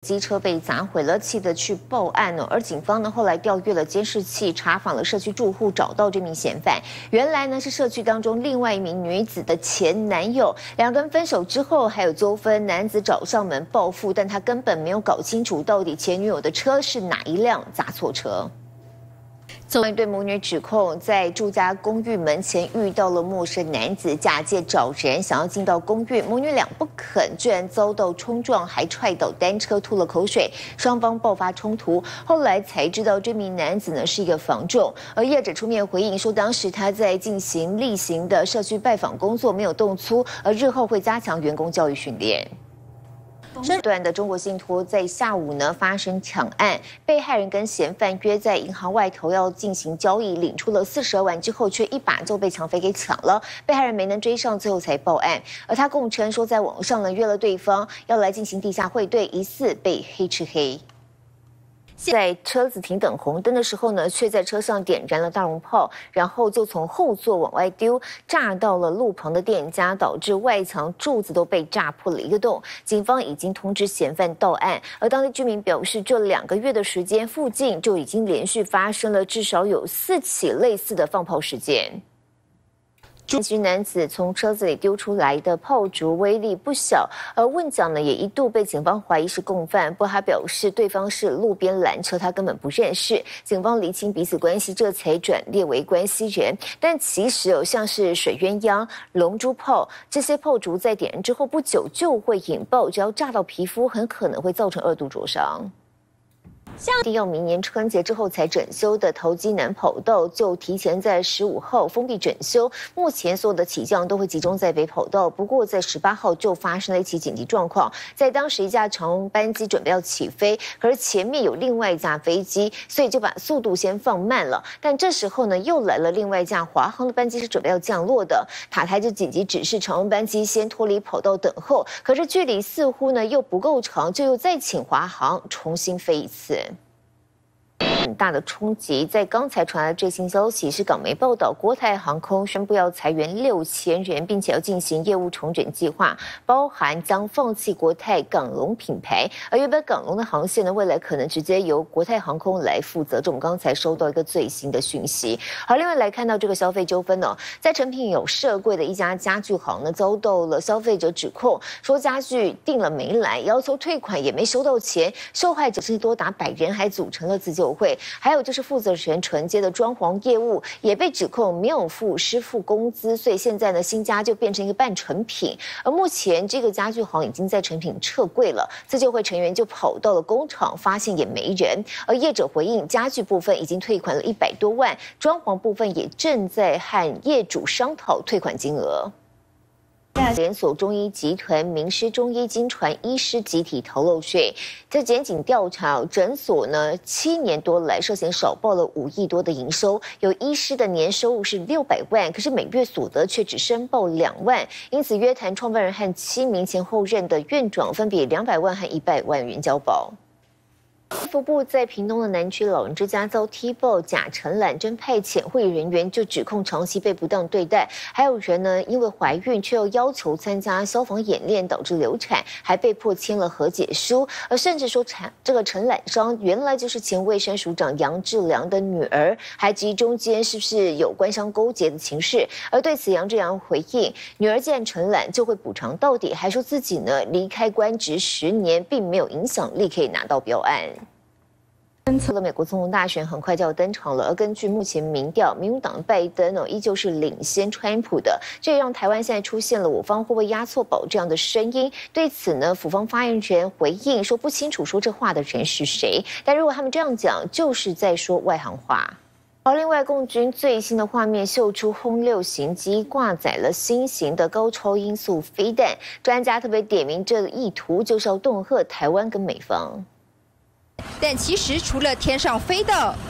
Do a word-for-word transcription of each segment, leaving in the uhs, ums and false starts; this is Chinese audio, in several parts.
机车被砸毁了，气得去报案了。而警方呢后来调阅了监视器，查访了社区住户，找到这名嫌犯。原来呢是社区当中另外一名女子的前男友，两个人分手之后还有纠纷，男子找上门报复，但他根本没有搞清楚到底前女友的车是哪一辆砸错车。作为对母女指控，在住家公寓门前遇到了陌生男子，假借找人想要进到公寓，母女俩不肯，居然遭到冲撞，还踹倒单车，吐了口水，双方爆发冲突。后来才知道这名男子呢是一个房仲，而业者出面回应说，当时他在进行例行的社区拜访工作，没有动粗，而日后会加强员工教育训练。身段的中国信托在下午呢发生抢案，被害人跟嫌犯约在银行外头要进行交易，领出了四十二万之后，却一把就被抢匪给抢了。被害人没能追上，最后才报案。而他供称说，在网上呢约了对方要来进行地下汇兑，疑似被黑吃黑。在车子停等红灯的时候呢，却在车上点燃了大龙炮，然后就从后座往外丢，炸到了路旁的店家，导致外墙柱子都被炸破了一个洞。警方已经通知嫌犯到案，而当地居民表示，这两个月的时间，附近就已经连续发生了至少有四起类似的放炮事件。年轻男子从车子里丢出来的炮竹威力不小，而问讲呢也一度被警方怀疑是共犯，不过他表示对方是路边拦车，他根本不认识。警方厘清彼此关系，这才转列为关系人。但其实有像是水鸳鸯、龙珠炮这些炮竹在点燃之后不久就会引爆，只要炸到皮肤，很可能会造成二度灼伤。像要明年春节之后才整修的桃机南跑道，就提前在十五号封闭整修。目前所有的起降都会集中在北跑道，不过在十八号就发生了一起紧急状况。在当时一架长荣班机准备要起飞，可是前面有另外一架飞机，所以就把速度先放慢了。但这时候呢，又来了另外一架华航的班机是准备要降落的，塔台就紧急指示长荣班机先脱离跑道等候。可是距离似乎呢又不够长，就又再请华航重新飞一次。很大的冲击，在刚才传来的最新消息是，港媒报道，国泰航空宣布要裁员六千人，并且要进行业务重整计划，包含将放弃国泰港龙品牌，而原本港龙的航线呢，未来可能直接由国泰航空来负责。这我们刚才收到一个最新的讯息。而另外来看到这个消费纠纷呢，在成品有设柜的一家家具行呢，遭到了消费者指控，说家具订了没来，要求退款也没收到钱，受害者是多达百人，还组成了自救会。还有就是负责人承接的装潢业务也被指控没有付师傅工资，所以现在呢新家就变成一个半成品。而目前这个家具行已经在成品撤柜了，自救会成员就跑到了工厂，发现也没人。而业者回应，家具部分已经退款了一百多万，装潢部分也正在和业主商讨退款金额。连锁中医集团名师中医经传医师集体逃漏税，在检警调查，诊所呢七年多来涉嫌少报了五亿多的营收，有医师的年收入是六百万，可是每月所得却只申报两万，因此约谈创办人和七名前后任的院长分别两百万和一百万元交保。卫福部在屏东的南区老人之家遭踢爆假承揽真派遣会议人员，就指控长期被不当对待，还有人呢因为怀孕却又要求参加消防演练导致流产，还被迫签了和解书，而甚至说产这个承揽商原来就是前卫生署长杨志良的女儿，还质疑中间是不是有官商勾结的情势。而对此杨志良回应，女儿既然承揽就会补偿到底，还说自己呢离开官职十年并没有影响力可以拿到标案。测了美国总统大选很快就要登场了，而根据目前民调，民主党的拜登哦依旧是领先川普的，这也让台湾现在出现了我方会不会押错宝这样的声音。对此呢，府方发言人回应说不清楚说这话的人是谁，但如果他们这样讲，就是在说外行话。而另外，共军最新的画面秀出轰六型机挂载了新型的高超音速飞弹，专家特别点名这意图就是要恫吓台湾跟美方。 但其实除了天上飞的，但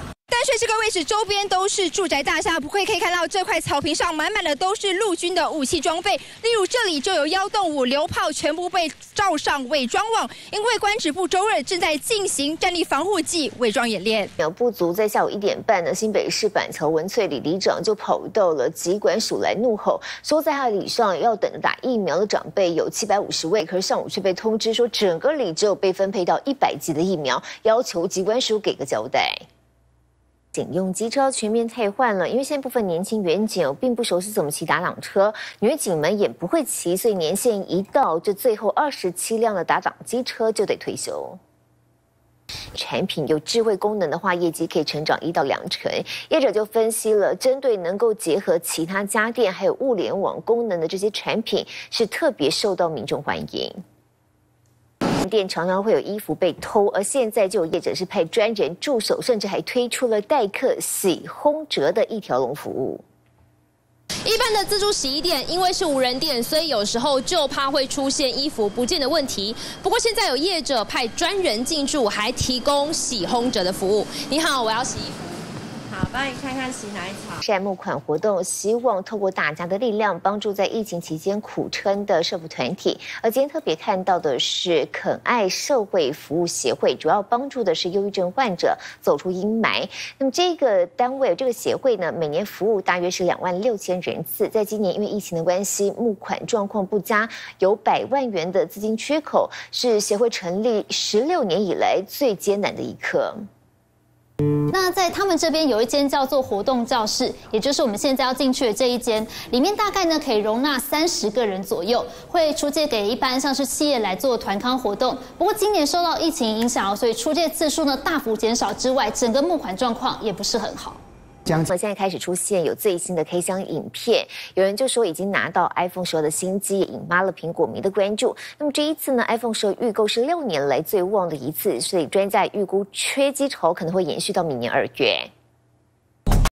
水这个位置周边都是住宅大厦，不过可以看到这块草坪上满满的都是陆军的武器装备，例如这里就有幺洞五榴炮全部被罩上伪装网，因为官职部周二正在进行战力防护暨伪装演练。 苗不足，在下午一点半呢，新北市板桥文翠里里长就跑到了疾管署来怒吼，说在他里上要等着打疫苗的长辈有七百五十位，可是上午却被通知说整个里只有被分配到一百剂的疫苗，要求疾管署给个交代。警用机车全面汰换了，因为现在部分年轻员警并不熟悉怎么骑打挡车，女警们也不会骑，所以年限一到，这最后二十七辆的打挡机车就得退休。产品有智慧功能的话，业绩可以成长一到两成。业者就分析了，针对能够结合其他家电还有物联网功能的这些产品，是特别受到民众欢迎。店常常会有衣服被偷，而现在就有业者是派专人驻守，甚至还推出了代客洗烘折的一条龙服务。 一般的自助洗衣店，因为是无人店，所以有时候就怕会出现衣服不见的问题。不过现在有业者派专人进驻，还提供洗烘折的服务。你好，我要洗衣服。好，帮你看看洗哪一场。 善募款活动，希望透过大家的力量，帮助在疫情期间苦撑的社福团体。而今天特别看到的是肯爱社会服务协会，主要帮助的是忧郁症患者走出阴霾。那么这个单位，这个协会呢，每年服务大约是两万六千人次。在今年因为疫情的关系，募款状况不佳，有百万元的资金缺口，是协会成立十六年以来最艰难的一刻。 那在他们这边有一间叫做活动教室，也就是我们现在要进去的这一间，里面大概呢可以容纳三十个人左右，会出借给一般像是企业来做团康活动。不过今年受到疫情影响，所以出借次数呢大幅减少之外，整个募款状况也不是很好。 现在开始出现有最新的开箱影片，有人就说已经拿到 iPhone 十二的新机，也引发了苹果迷的关注。那么这一次呢 ，iPhone 十二预购是六年来最旺的一次，所以专家预估缺机潮可能会延续到明年二月。